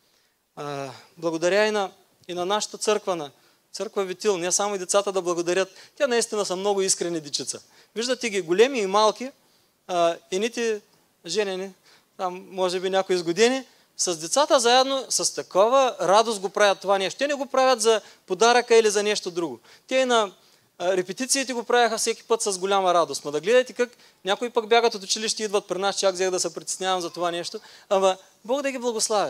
А, благодаря и на, и на нашата църква, на църква Витил, не само и децата да благодарят. Тя наистина са много искрени дечица. Виждате ги големи и малки, а, едните женени, там може би някои изгодени, с децата заедно, с такова радост го правят това нещо. Те не го правят за подаръка или за нещо друго. Те и на а, репетициите го правяха всеки път с голяма радост. Но да гледайте как някои пък бягат от училище и идват при нас, чак взех да се притеснявам за това нещо. Ама Бог да ги благославя.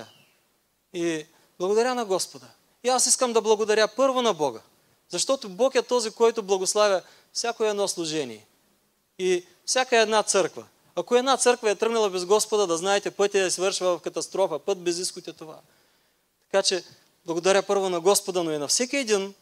И благодаря на Господа. И аз искам да благодаря първо на Бога, защото Бог е този, който благославя всяко едно служение и всяка една църква. Ако една църква е тръгнала без Господа, да знаете, пътя е свършва в катастрофа, път без изход е това. Така че благодаря първо на Господа, но и на всеки един,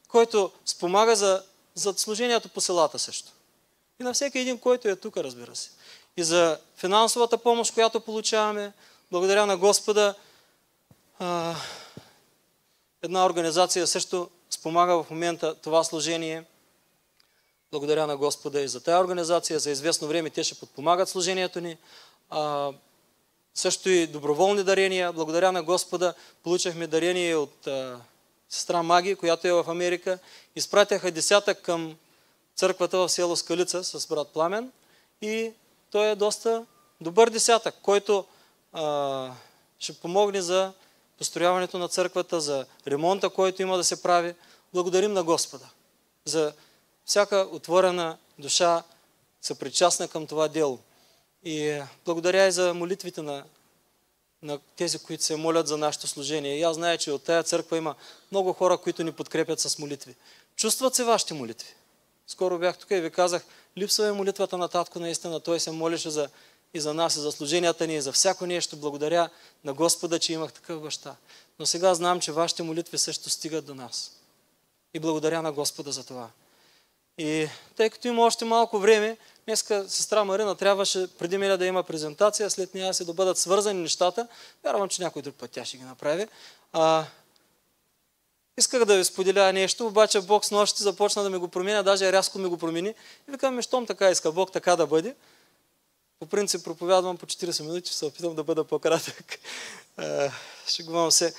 който спомага за, за служението по селата също. И на всеки един, който е тук, разбира се. И за финансовата помощ, която получаваме, благодаря на Господа, а, една организация също спомага в момента това служение. Благодаря на Господа и за тази организация. За известно време те ще подпомагат служението ни. А, също и доброволни дарения. Благодаря на Господа. Получихме дарение от а, сестра Маги, която е в Америка. Изпратяха десятък към църквата в село Скалица с брат Пламен. И той е доста добър десятък, който а, ще помогне за построяването на църквата, за ремонта, който има да се прави. Благодарим на Господа за всяка отворена душа, съпричастна към това дело. И благодаря и за молитвите на, на тези, които се молят за нашето служение. И аз зная, че от тая църква има много хора, които ни подкрепят с молитви. Чувстват се вашите молитви. Скоро бях тук и ви казах, липсва е молитвата на татко наистина. Той се молеше за, и за нас, и за служенията ни, и за всяко нещо. Благодаря на Господа, че имах такъв баща. Но сега знам, че вашите молитви също стигат до нас. И благодаря на Господа за това. И тъй като има още малко време, днеска сестра Марина трябваше преди мен да има презентация, след нея си да бъдат свързани нещата. Вярвам, че някой друг път тя ще ги направи. А, исках да ви споделя нещо, обаче Бог с нощи започна да ми го променя, даже рязко ми го промени. И викам, щом така иска Бог, така да бъде. По принцип проповядвам по четирийсет минути, ще се опитам да бъда по-кратък. Шегувам се.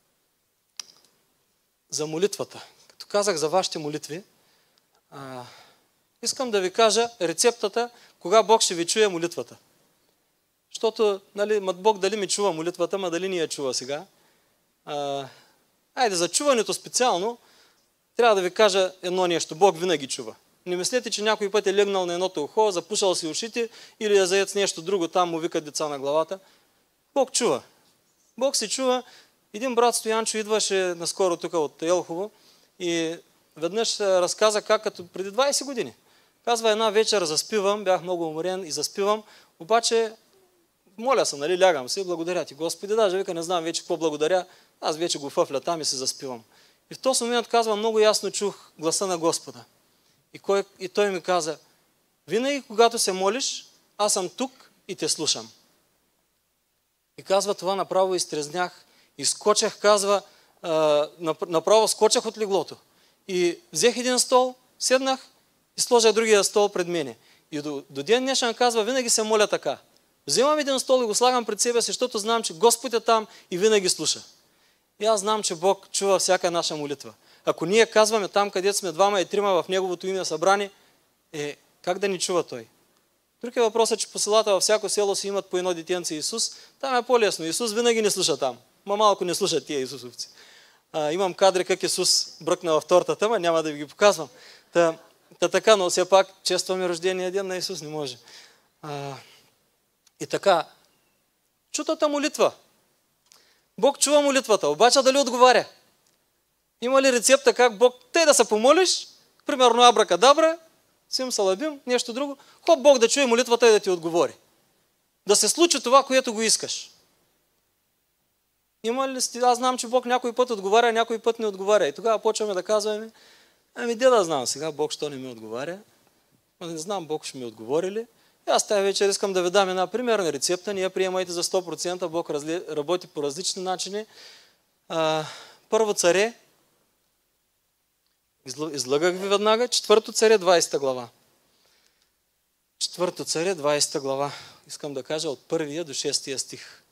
За молитвата. Като казах за вашите молитви, а, искам да ви кажа рецептата, кога Бог ще ви чуе молитвата. Защото, нали, Бог дали ми чува молитвата, ма дали ни я чува сега. А, айде, за чуването специално, трябва да ви кажа едно нещо. Бог винаги чува. Не мислете, че някой път е легнал на едното ухо, запушал си ушите или е заед с нещо друго, там му викат деца на главата. Бог чува. Бог се чува. Един брат Стоянчо идваше наскоро тук от Елхово и веднъж разказа как като преди двайсет години. Казва, една вечер заспивам, бях много уморен и заспивам, обаче моля се, нали, лягам се, благодаря ти Господи, даже вика не знам вече какво благодаря, аз вече го фъфля там и се заспивам. И в този момент казва, много ясно чух гласа на Господа. И, кой, и той ми каза, винаги когато се молиш, аз съм тук и те слушам. И казва, това направо изтрезнях, изскочах, казва, а, направо скочах от леглото. И взех един стол, седнах и сложих другия стол пред мене. И до, до ден днешен казва, винаги се моля така. Вземам един стол и го слагам пред себе си, защото знам, че Господ е там и винаги слуша. И аз знам, че Бог чува всяка наша молитва. Ако ние казваме там, където сме двама и трима в Неговото име събрани, е, как да ни чува Той? Друг е въпросът, че по селата във всяко село си имат по едно детенце Исус. Там е по-лесно. Исус винаги не слуша там. Ма малко не слушат тия Исусовци. А, имам кадри как Исус бръкна в тортата, ма няма да ви ги показвам. Та, та така, но все пак честваме рождения ден на Исус, не може. А, и така, чутата молитва. Бог чува молитвата, обаче дали отговаря? Има ли рецепта как Бог, тъй да се помолиш, примерно абракадабра, сим салабим, нещо друго, хоп Бог да чуе молитвата и да ти отговори. Да се случи това, което го искаш. Има ли, аз знам, че Бог някой път отговаря, някой път не отговаря. И тогава почваме да казваме, ами де да знам сега, Бог що не ми отговаря. Не знам, Бог ще ми отговори ли. И аз тази вечер искам да ви дам една примерна рецепта. Ние приемайте за сто процента, Бог разли, работи по различни начини. А, първо Царе, излагах ви веднага, четвърто Царе, двайсета глава. Четвърто Царе, двайсета глава. Искам да кажа от първия до шестия стих.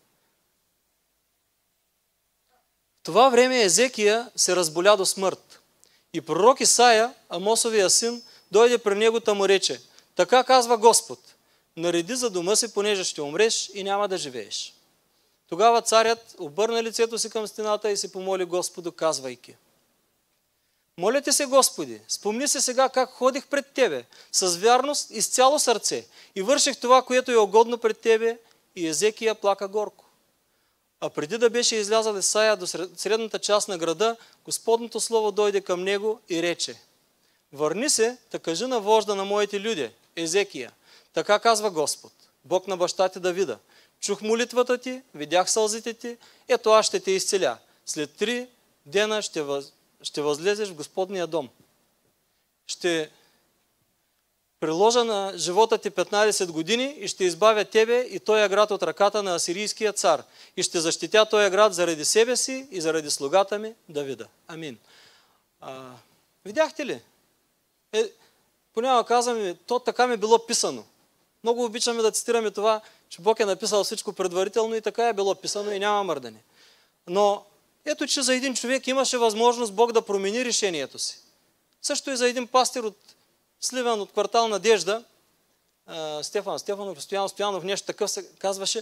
В това време Езекия се разболя до смърт. И пророк Исаия, Амосовия син, дойде при него та му рече, така казва Господ, нареди за дома си, понеже ще умреш и няма да живееш. Тогава царят обърна лицето си към стената и се помоли Господу, казвайки, моля ти се, Господи, спомни се сега как ходих пред Тебе с вярност и с цяло сърце и върших това, което е угодно пред Тебе, и Езекия плака горко. А преди да беше излязъл Исаия до средната част на града, Господното слово дойде към него и рече, върни се, та кажи на вожда на моите люди, Езекия, така казва Господ, Бог на баща ти Давида, чух молитвата ти, видях сълзите ти, ето аз ще те изцеля. След три дена ще въз... ще възлезеш в Господния дом. Ще приложа на живота ти петнайсет години и ще избавя тебе и този град от ръката на асирийския цар. И ще защитя този град заради себе си и заради слугата ми Давида. Амин. А, видяхте ли? Е, понякога казваме, то така ми било писано. Много обичаме да цитираме това, че Бог е написал всичко предварително и така е било писано и няма мърдане. Но ето, че за един човек имаше възможност Бог да промени решението си. Също и за един пастир от Сливен, от квартал Надежда, Стефан Стефанов, Стоян Стоянов, нещо такъв се казваше,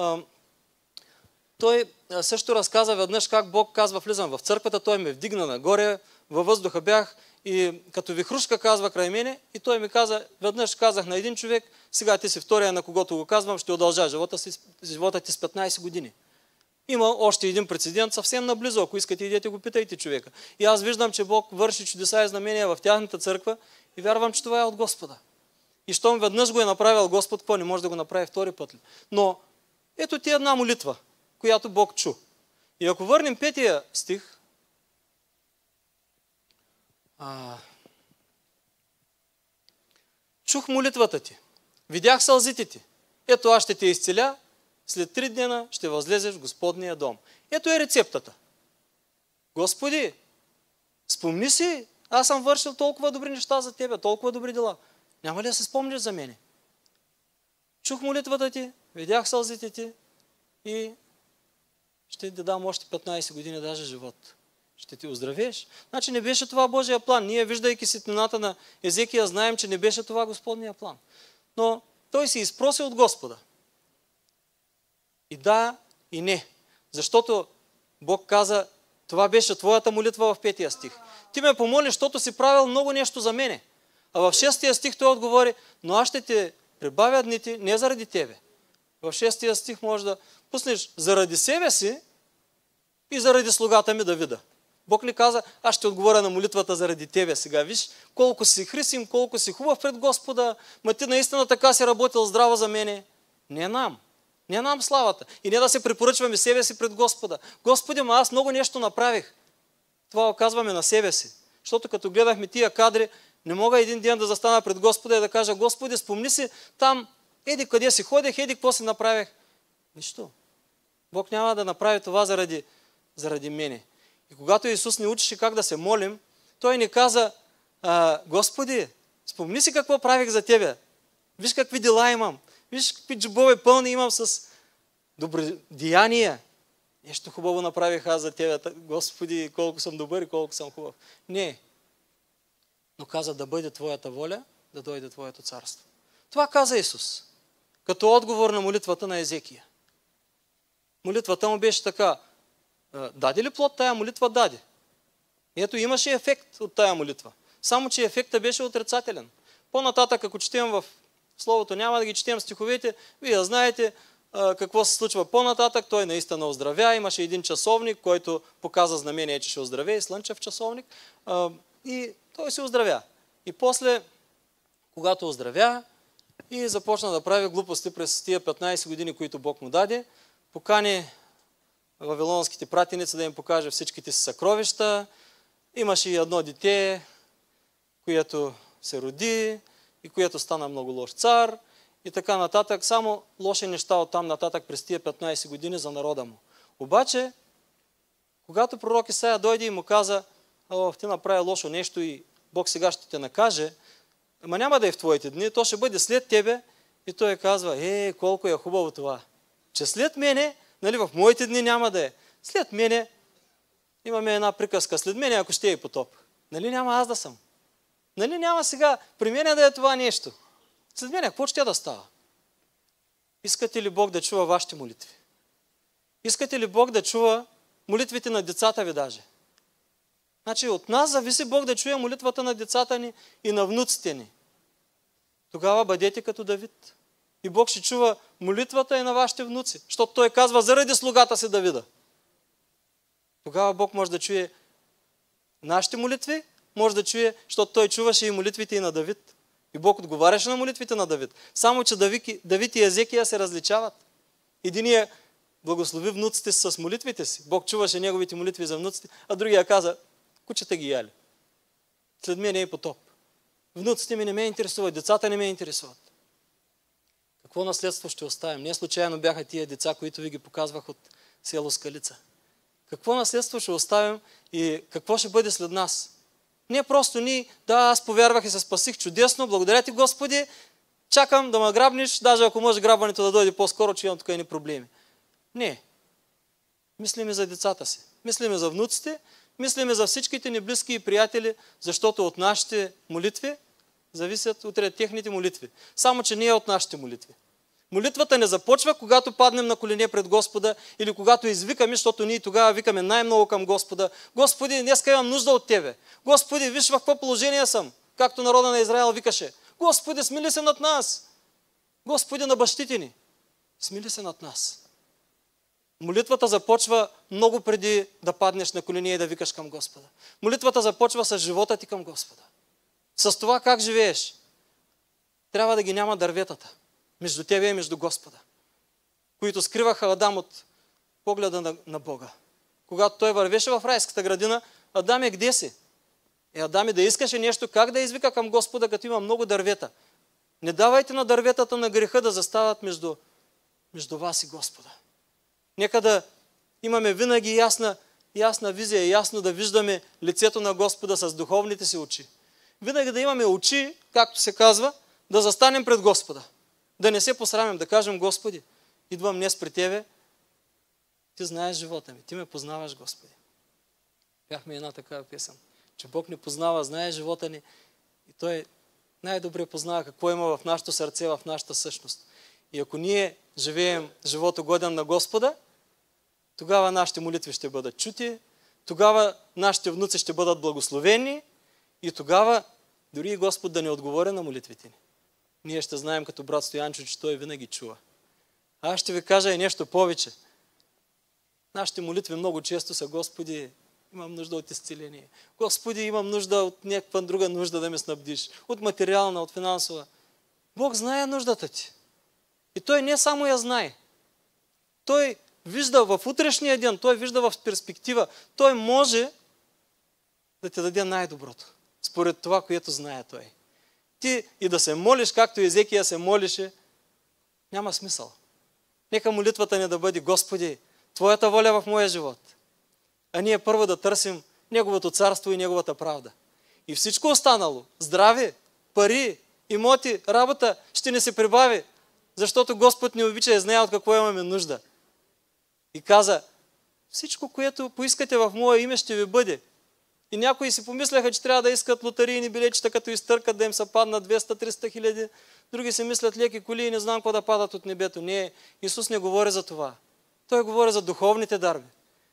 той също разказа веднъж как Бог казва, влизам в църквата, той ме вдигна нагоре, във въздуха бях и като вихрушка казва край мене и той ми каза, веднъж казах на един човек, сега ти си втория, на когото го казвам, ще удължа живота, си, живота ти с петнайсет години. Има още един прецедент съвсем наблизо, ако искате идете го питайте човека. И аз виждам, че Бог върши чудеса и знамения в тяхната църква и вярвам, че това е от Господа. И щом веднъж го е направил Господ, какво не може да го направи втори път ли? Но ето ти една молитва, която Бог чу. И ако върнем петия стих, а, чух молитвата ти, видях сълзите ти, ето аз ще те изцеля, след три дена ще възлезеш в Господния дом. Ето е рецептата. Господи, спомни си, аз съм вършил толкова добри неща за тебе, толкова добри дела. Няма ли да се спомниш за мене? Чух молитвата ти, видях сълзите ти и ще ти дам още петнайсет години даже живот. Ще ти оздравееш. Значи не беше това Божия план. Ние, виждайки светлината на Езекия, знаем, че не беше това Господния план. Но той се изпроси от Господа. И да, и не. Защото Бог каза, това беше твоята молитва в петия стих. Ти ме помоли, защото си правил много нещо за мене. А в шестия стих той отговори, но аз ще те прибавя дните не заради тебе. В шестия стих може да пуснеш заради себе си и заради слугата ми Давида. Бог ли каза, аз ще отговоря на молитвата заради тебе сега. Виж колко си хрисим, колко си хубав пред Господа, ма ти наистина така си работил здраво за мене. Не нам. Не нам славата. И не да се препоръчваме себе си пред Господа. Господи, ма аз много нещо направих. Това оказваме на себе си. Защото като гледахме тия кадри, не мога един ден да застана пред Господа и да кажа, Господи, спомни си там, еди къде си ходех, еди какво си направих. Нищо. Бог няма да направи това заради, заради мене. И когато Исус ни учеше как да се молим, Той ни каза, а, Господи, спомни си какво правих за Тебе. Виж какви дела имам. Виж какви джобове пълни имам с добри деяния. Нещо хубаво направих аз за Тебе. Господи, колко съм добър и колко съм хубав. Не. Но каза да бъде Твоята воля, да дойде Твоето царство. Това каза Исус. Като отговор на молитвата на Езекия. Молитвата му беше така. Даде ли плод тая молитва? Даде. Ето имаше ефект от тая молитва. Само, че ефектът беше отрицателен. По-нататък, ако четем в Словото, няма да ги четем стиховете, вие знаете а, какво се случва по-нататък. Той наистина оздравя. Имаше един часовник, който показа знамение, че ще оздравее, и слънчев часовник. А, и той се оздравя. И после, когато оздравя и започна да прави глупости през тия петнайсет години, които Бог му даде, покани вавилонските пратеници да им покаже всичките си съкровища. Имаше и едно дете, което се роди и което стана много лош цар и така нататък. Само лоши неща от там нататък през тия петнайсет години за народа му. Обаче, когато пророк Исаия дойде и му каза, о, ти направи лошо нещо и Бог сега ще те накаже, ама няма да е в твоите дни, то ще бъде след тебе. И той казва, е, колко е хубаво това, че след мене, нали, в моите дни няма да е. След мене, имаме една приказка, след мене, ако ще е потоп. Нали няма аз да съм? Нали няма сега при мене да е това нещо? След мене, какво ще да става? Искате ли Бог да чува вашите молитви? Искате ли Бог да чува молитвите на децата ви даже? Значи от нас зависи Бог да чуе молитвата на децата ни и на внуците ни. Тогава бъдете като Давид. И Бог ще чува молитвата и на вашите внуци. Защото Той казва заради слугата си Давида. Тогава Бог може да чуе нашите молитви, може да чуе, защото Той чуваше и молитвите и на Давид. И Бог отговаряше на молитвите на Давид. Само, че Давид и Езекия се различават. Единия благослови внуците си с молитвите си. Бог чуваше неговите молитви за внуците, а другия каза, Кучета ги яли. След мен е и потоп. Внуците ми не ме интересуват, децата не ме интересуват. Какво наследство ще оставим? Не случайно бяха тия деца, които ви ги показвах от село Скалица. Какво наследство ще оставим и какво ще бъде след нас? Не просто ни, да, аз повярвах и се спасих чудесно, благодаря ти Господи, чакам да ме грабнеш, даже ако може грабването да дойде по-скоро, че имам тук едни проблеми. Не. Мислиме за децата си, мислиме за внуците, мислиме за всичките ни близки и приятели, защото от нашите молитви зависят утре техните молитви. Само, че не е от нашите молитви. Молитвата не започва, когато паднем на колене пред Господа или когато извикаме, защото ние тогава викаме най-много към Господа. Господи, днеска имам нужда от Тебе. Господи, виж в какво положение съм. Както народа на Израел викаше. Господи, смили се над нас. Господи, на бащите ни. Смили се над нас. Молитвата започва много преди да паднеш на колене и да викаш към Господа. Молитвата започва с живота ти към Господа. С това как живееш. Трябва да ги няма дърветата между тебе и между Господа, които скриваха Адам от погледа на, на Бога. Когато той вървеше в райската градина, Адам е где си? Е, Адам е да искаше нещо, как да извика към Господа, като има много дървета. Не давайте на дърветата на греха да застават между, между вас и Господа. Нека да имаме винаги ясна, ясна визия, ясно да виждаме лицето на Господа с духовните си очи. Винаги да имаме очи, както се казва, да застанем пред Господа. Да не се посрамим, да кажем: Господи, идвам днес при Тебе, Ти знаеш живота ми, Ти ме познаваш, Господи. Бяхме една такава песен, че Бог ни познава, знае живота ни и Той най-добре познава какво има в нашето сърце, в нашата същност. И ако ние живеем живота годен на Господа, тогава нашите молитви ще бъдат чути, тогава нашите внуци ще бъдат благословени и тогава дори и Господ да не отговори на молитвите ни. Ние ще знаем като брат Стоянчо, че Той винаги чува. А аз ще ви кажа и нещо повече. Нашите молитви много често са: Господи, имам нужда от изцеление. Господи, имам нужда от някаква друга нужда да ме снабдиш. От материална, от финансова. Бог знае нуждата ти. И Той не само я знае. Той вижда в утрешния ден, Той вижда в перспектива. Той може да ти даде най-доброто. Според това, което знае Той. Ти и да се молиш, както Езекия се молише, няма смисъл. Нека молитвата ни да бъде: Господи, Твоята воля в моя живот. А ние първо да търсим Неговото царство и Неговата правда. И всичко останало, здраве, пари, имоти, работа, ще ни се прибави, защото Господ ни обича и знае от какво имаме нужда. И каза: всичко, което поискате в Мое име, ще ви бъде. И някои си помисляха, че трябва да искат лотарийни билетчета, като изтъркат, да им се паднат двеста-триста хиляди. Други си мислят леки коли и не знам какво да падат от небето. Не, Исус не говори за това. Той говори за духовните дарби.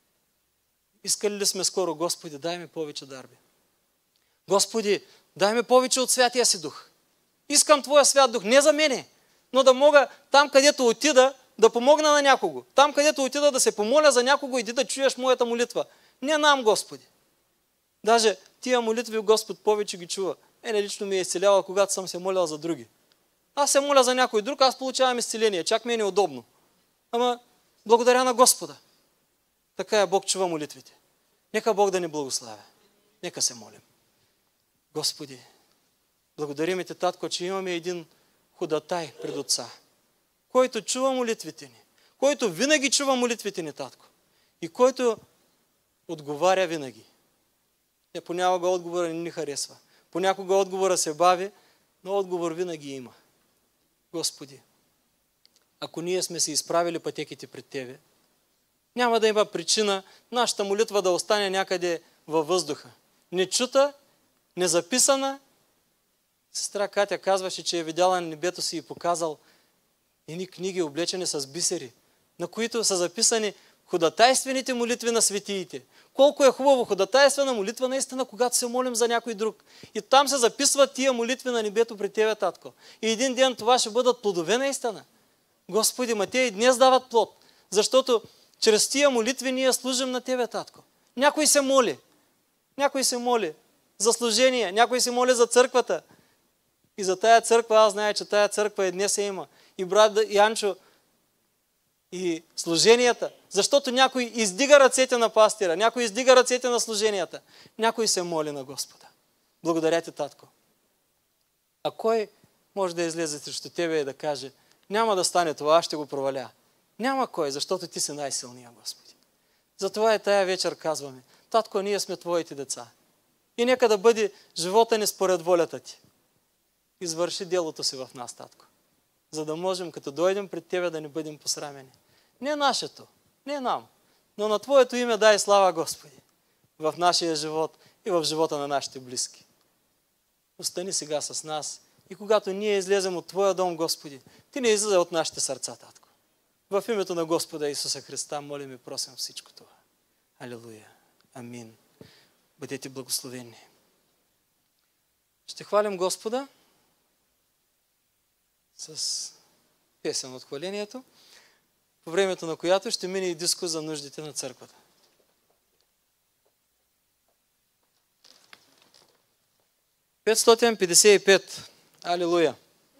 Искали ли сме скоро: Господи, дай ми повече дарби. Господи, дай ми повече от Святия си Дух. Искам Твоя Свят Дух, не за мене, но да мога там, където отида, да помогна на някого. Там, където отида, да се помоля за някого и ти да чуеш моята молитва. Не нам, Господи. Даже тия молитви Господ повече ги чува. Ене лично ми е изцелява, когато съм се молял за други. Аз се моля за някой друг, аз получавам изцеление. Чак ми е неудобно. Ама благодаря на Господа. Така е, Бог чува молитвите. Нека Бог да ни благославя. Нека се молим. Господи, благодарим Ти, Татко, че имаме един ходатай пред Отца, който чува молитвите ни, който винаги чува молитвите ни, Татко, и който отговаря винаги. Не, понякога отговора не ни харесва. Понякога отговора се бави, но отговор винаги има. Господи, ако ние сме се изправили пътеките пред Тебе, няма да има причина нашата молитва да остане някъде във въздуха. Нечута, незаписана. Сестра Катя казваше, че е видяла на небето си и показал едни книги, облечени с бисери, на които са записани ходатайствените молитви на светиите. Колко е хубаво ходатайствена молитва наистина, когато се молим за някой друг. И там се записват тия молитви на небето при Тебе, Татко. И един ден това ще бъдат плодове наистина. Господи, ма те и днес дават плод, защото чрез тия молитви ние служим на Тебе, Татко. Някой се моли. Някой се моли за служение, някой се моли за църквата. И за тая църква, аз знае, че тая църква и днес се има. И брат Янчо и служенията, защото някой издига ръцете на пастира, някой издига ръцете на служенията, някой се моли на Господа. Благодаря ти, татко. А кой може да излезе срещу тебе и да каже, няма да стане това, аз ще го проваля? Няма кой, защото ти си най-силният, Господи. Затова и тая вечер казваме, татко, ние сме твоите деца. И нека да бъде живота ни според волята ти. Извърши делото си в нас, татко. За да можем, като дойдем пред тебе, да не бъдем посрамени. Не нашето, не нам, но на твоето име дай слава, Господи, в нашия живот и в живота на нашите близки. Остани сега с нас и когато ние излезем от твоя дом, Господи, ти не излезе от нашите сърца, татко. В името на Господа Исуса Христа молим и просим всичко това. Алилуя. Амин. Бъдете благословени. Ще хвалим Господа с песен от хвалението, по времето на която ще мине и диско за нуждите на църквата. петстотин петдесет и пет. Алилуя.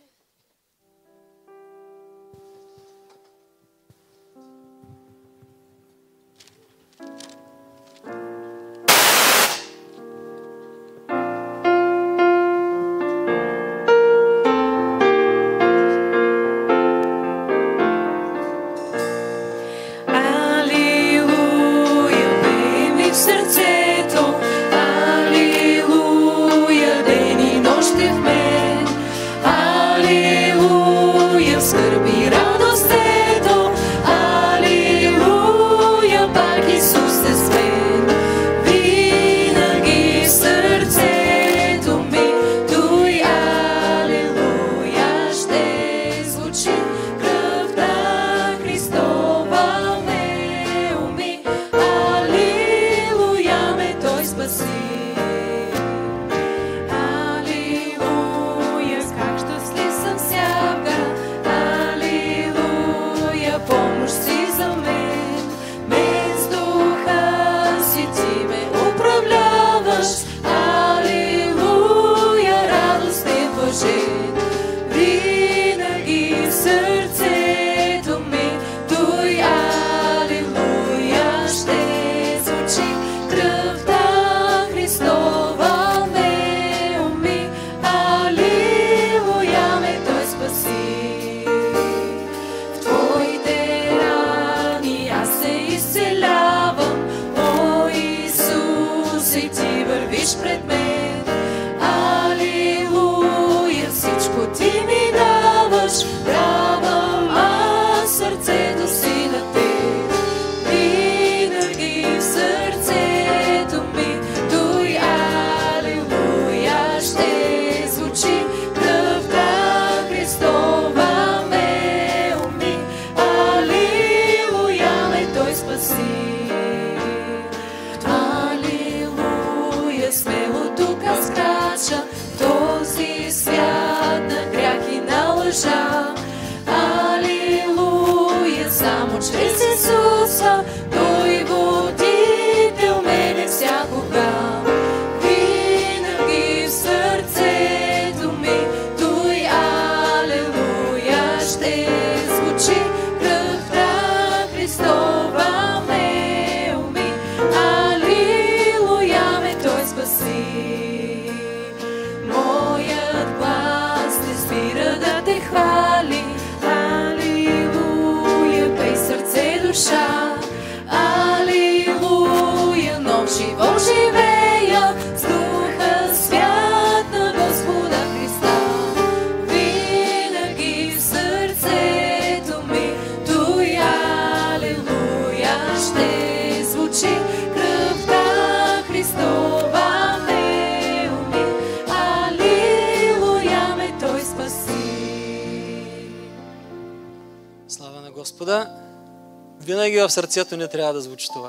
Винаги в сърцето ни трябва да звучи това.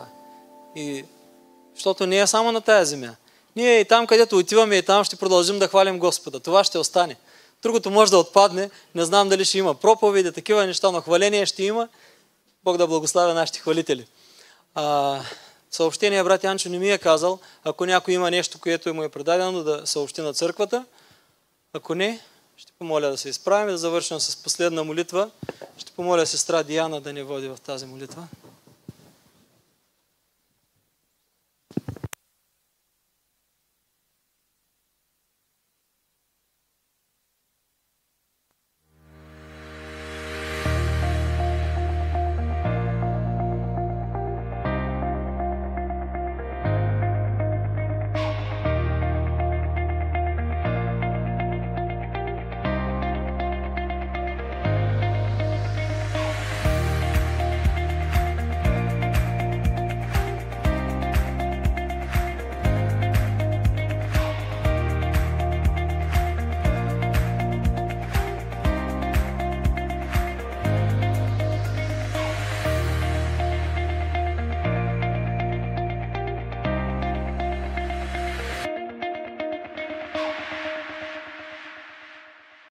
И защото не е само на тая земя. Ние и там, където отиваме, и там ще продължим да хвалим Господа. Това ще остане. Другото може да отпадне. Не знам дали ще има проповеди, такива неща, но хваление ще има. Бог да благославя нашите хвалители. А, съобщение, брат Янчо не ми е казал. Ако някой има нещо, което му е предадено, да съобщи на църквата. Ако не, Ще помоля да се изправим и да завършим с последна молитва. Ще помоля сестра Диана да ни води в тази молитва.